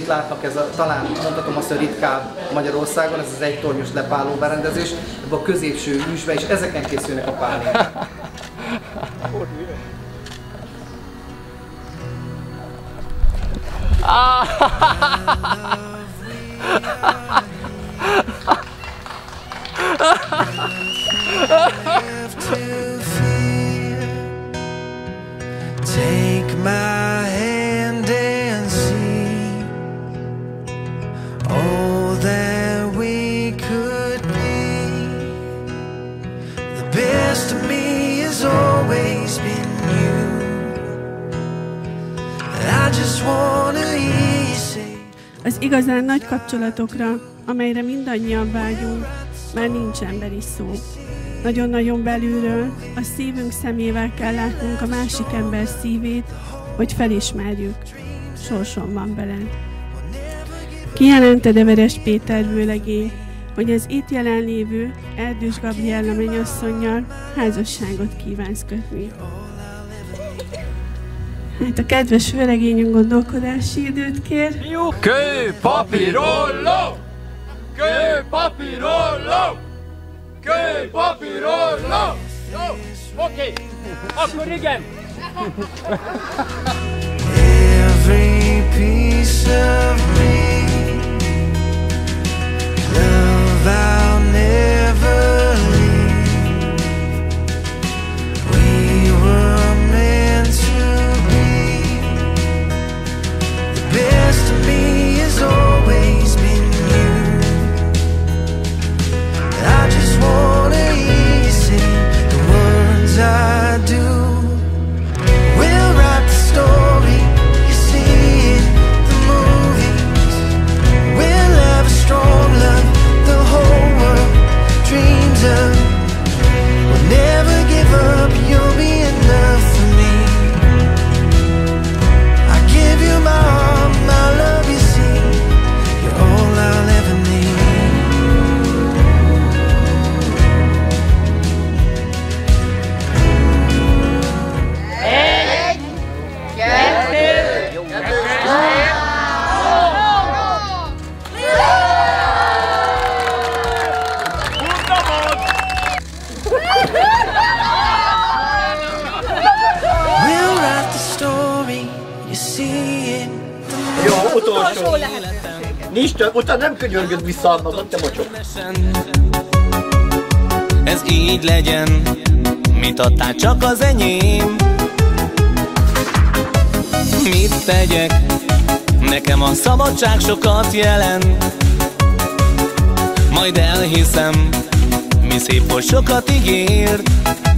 itt látnak, ez a, talán mondhatom azt, hogy ritkább Magyarországon, ez az egytornyos lepáló berendezés, ebben a középső űsbe, és ezeken készülnek a pálinkák. Take my hand and see all that we could be. The best of me has always been you. I just wanna hear you say. Az igazán nagy kapcsolatokra, amelyre mindannyian vágyunk, már nincs emberi szó. Nagyon-nagyon belülről, a szívünk szemével kell látnunk a másik ember szívét, hogy felismerjük, sorson van veled. Kijelented Everest Péter vőlegény, hogy az itt jelenlévő Erdős Gabriella mennyasszonnyal házasságot kívánsz kötni. Hát a kedves vőlegényünk gondolkodási időt kér. Kő, papírolló! Kő, papírolló! Kő, papírolló! Jó, oké, akkor igen! Every piece of me, love I'll never leave. We were meant to be. The best of me has always been you. I just wanna hear you sing the words I do. We'll write the story you see in the movies. We'll have a strong love the whole world dreams of. We'll never give up, you'll be enough for me. I give you my heart, my love, you see. You're all I'll ever need. We'll write the story, you see it. Jó, utolsó. Nincs több, utána nem könyörgöd vissza a magad, te mocsok. Ez így legyen, mit adtál, csak az enyém. Mit tegyek? Nekem a szabadság sokat jelent. Majd elhiszem, mi szép, hogy sokat ígért.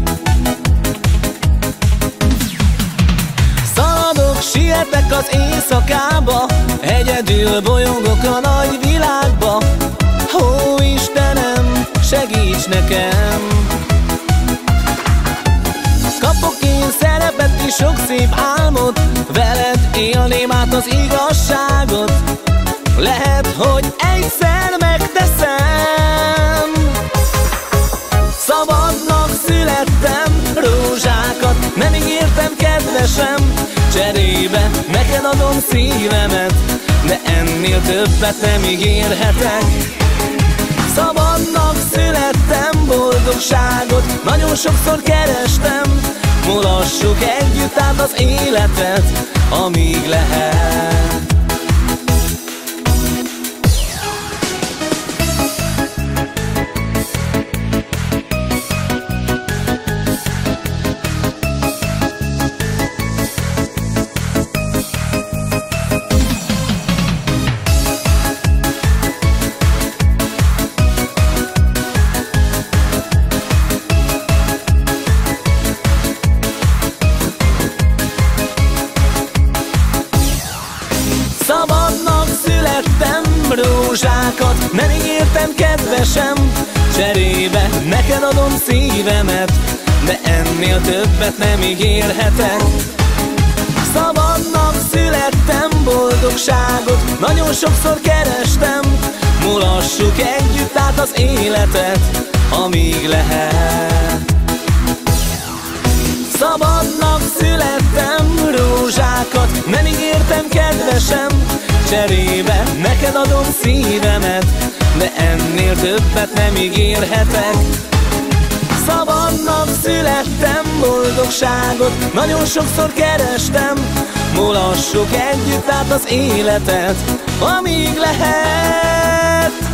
Szaladok, sietek az éjszakába, egyedül bolyongok a nagy világba. Ó, Istenem, segíts nekem! Kapok én szerepet és sok szép álmot, veled élném át az igazságot. Lehet, hogy egyszer megteszem. Szabadnak születtem, rózsákat nem ígértem, kedvesem. Cserébe neked adom szívemet, de ennél többet nem ígérhetek. Szabadnak születtem, boldogságot nagyon sokszor kerestem. Mulassuk együtt át az életet, amíg lehet. Szabadnak születtem, rózsákat nem ígértem, kedvesem. Cserébe neked adom szívemet, de ennél többet nem ígérhetek. Szabadnak születtem, boldogságot nagyon sokszor kerestem. Mulassuk együtt át az életet, amíg lehet. Szabadnak születtem, rózsákat nem ígértem, kedvesem. cserébe neked adom szívemet, de ennél többet nem ígérhetek. Szabadnak születtem, boldogságot nagyon sokszor kerestem. Mulassuk együtt át az életet, amíg lehet.